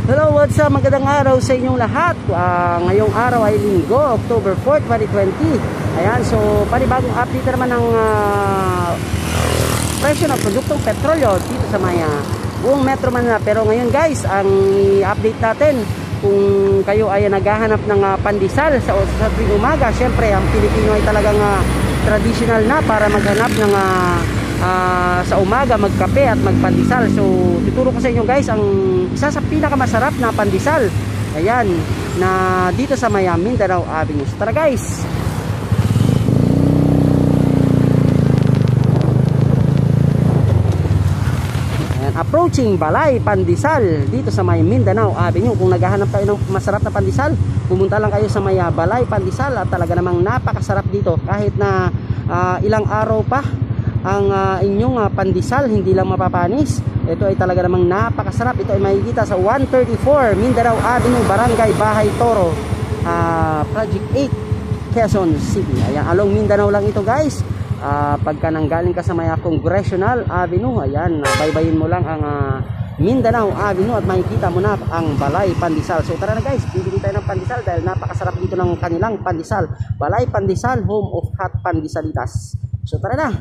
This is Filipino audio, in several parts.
Hello, what's up? Magandang araw sa inyong lahat. Ngayong araw ay Linggo, October 4, 2020. Ayan, so panibagong update naman ng presyo ng produktong petrolyo dito sa may buong Metro Manila. Pero ngayon guys, ang i-update natin, kung kayo ay naghahanap ng pandesal sa tuwing umaga, syempre ang Pilipino ay talagang traditional na para maghanap ng sa umaga magkape at magpandesal. So tuturo ko sa inyo guys ang isa sa pinakamasarap na pandesal, ayan, na dito sa may Mindanao Avenue. So tara guys. Ayan, approaching Balay Pandesal dito sa may Mindanao Avenue. Kung naghahanap kayo ng masarap na pandesal, pumunta lang kayo sa may Balay Pandesal at talaga namang napakasarap dito. Kahit na ilang araw pa ang inyong pandesal, hindi lang mapapanis. Ito ay talaga namang napakasarap. Ito ay makikita sa 134 Mindanao Avenue, Barangay Bahay Toro, Project 8, Quezon City. Ayan, along Mindanao lang ito guys. Pagka nanggaling ka sa may Congressional Avenue, ayan, baybayin mo lang ang Mindanao Avenue at makikita mo na ang Balay Pandesal. So tara na guys, bibili tayo ng pandesal dahil napakasarap dito ng kanilang pandesal. Balay Pandesal, home of hot pandesalitas. So tara na.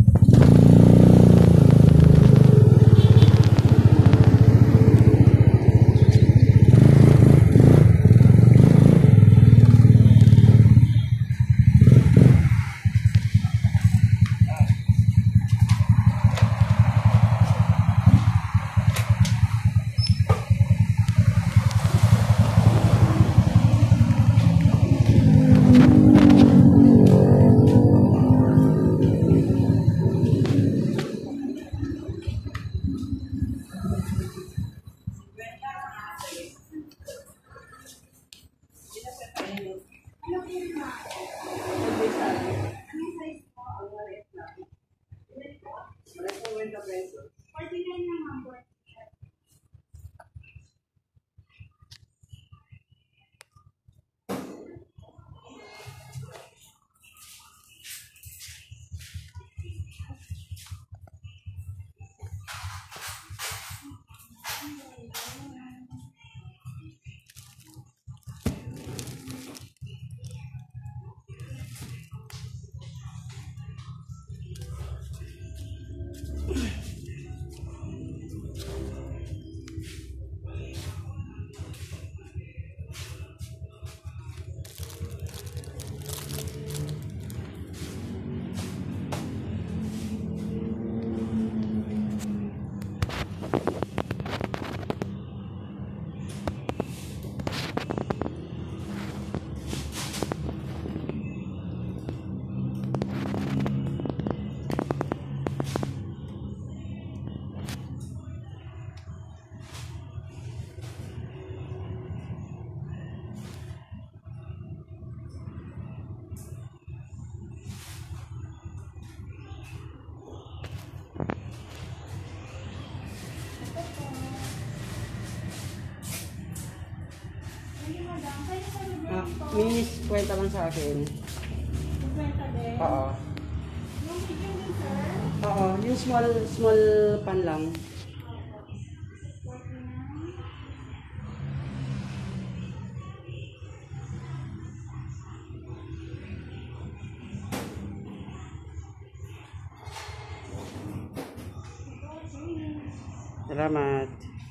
Minis, kwenta lang sa akin. Kwenta din? Oo. Yung medium din, sir? Oo, yung small pan lang. Salamat.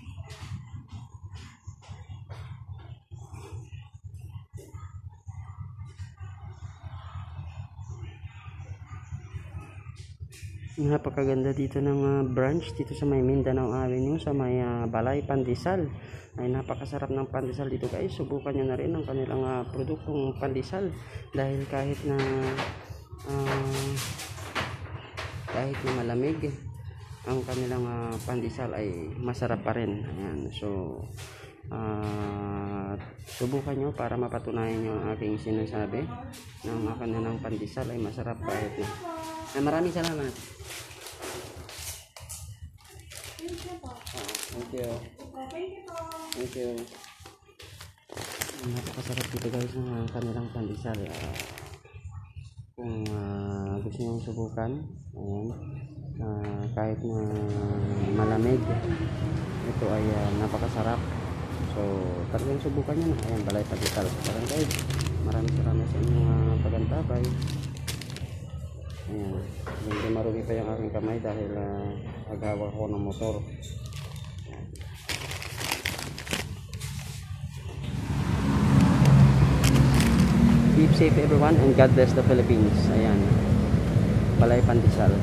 Napakaganda dito ng branch dito sa may Mindanao Avenue sa may Balay Pandesal. Ay napakasarap ng pandesal dito guys. Subukan nyo na rin ang kanilang produktong pandesal dahil kahit na malamig ang kanilang pandesal ay masarap pa rin. Ayan. So subukan nyo para mapatunayan nyo ang aking sinasabi na ang kanilang pandesal ay masarap kahit maraming salamat. Thank you. Thank you. Napakasarap dito guys ng kanilang pandesal. Kung gusto nyo subukan, ayan, kahit na malamig, ito ay napakasarap. So talagang subukan nyo na. Ayan, Balay Pandesal Barangay. Maraming salamat sa inyong pagantabay. Ayan, hindi marumi pa yung aking kamay dahil naghawak ako ng motor. Ayan. Keep safe everyone and God bless the Philippines. Ayan, Balay Pandesal.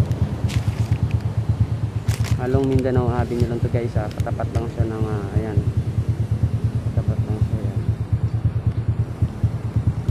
Halong Mindanao Avenue lang to guys, katapat lang siya ng ayan,